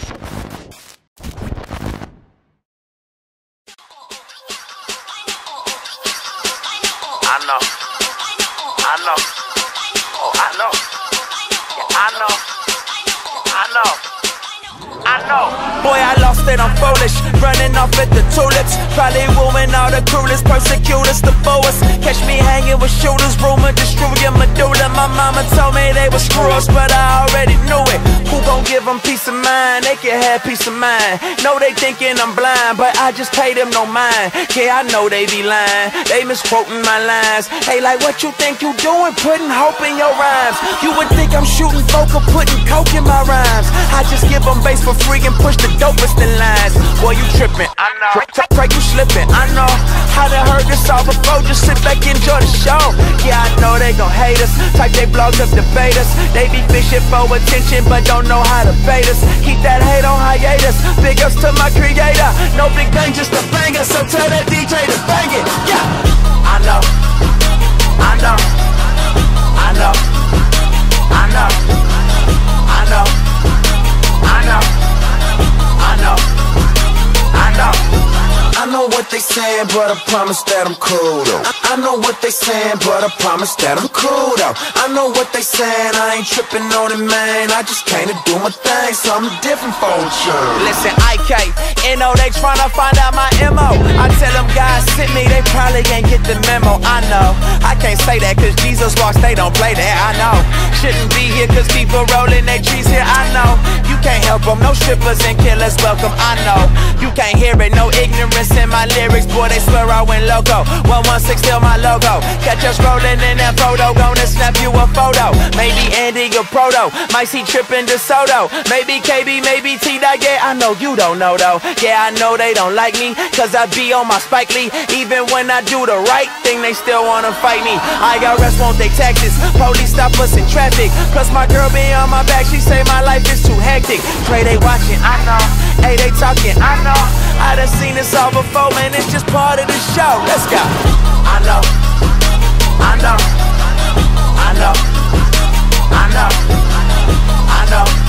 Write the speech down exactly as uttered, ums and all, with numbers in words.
I know, I know, oh I know, yeah, I know, I know, I know. Boy, I lost it, I'm foolish, running off at the tulips. Probably wooing all the cruelest, persecutors, the boas. Catch me hanging with shooters, rumor destroy your medulla. My mama told me they were screws, but I already knew it. Who gon' give them peace of mind? They can have peace of mind. Know they thinking I'm blind, but I just pay them no mind. Yeah, I know they be lying, they misquoting my lines. Hey, like what you think you doing, putting hope in your rhymes? You would think I'm shooting vocal, putting coke in my rhymes. I just give them bass for free and push the dopest in lines. Boy, you tripping, I know. Pray you slipping, I know. I done heard this all before, just sit back, enjoy the show. Yeah, I know they gon' hate us, type they blogs up, debate us. They be fishing for attention, but don't know how to bait us. Keep that hate on hiatus, big ups to my creator. No big bang, just a banger, so tell that D J to bang it. Yeah, I know, I know, I know, I know, I know, I know, I know, I know. I know what they saying, but I promise that I'm cool though. I, I know what they saying, but I promise that I'm cool though. I know what they saying, I ain't tripping on it, man. I just came to do my thing, something different for sure. Listen, I K, N O, they tryna find out my M O. I tell them guys sent me, they probably ain't get the memo. I know, I can't say that cause Jesus walks, they don't play that, I know. Shouldn't be here cause people rolling their trees here, I know. You can't help them, no strippers and killers welcome, I know. You can't hear it, no ignorance in my lyrics, boy, they swear I went loco. one one six still my logo. Catch us rolling in that photo, gonna snap you a photo. Maybe Andy or Proto, might see trippin' DeSoto. Maybe K B, maybe T-Dot, yeah, I know you don't know though. Yeah, I know they don't like me, cause I be on my Spike Lee. Even when I do the right thing, they still wanna fight me. I got rest, won't they taxes? Police stop us in traffic. Plus my girl be on my back, she say my life is too hectic. Pray they watching, I know. Hey, they talking, I know. I done seen this all before, man, it's just part of the show. Let's go. I know, I know, I know, I know, I know.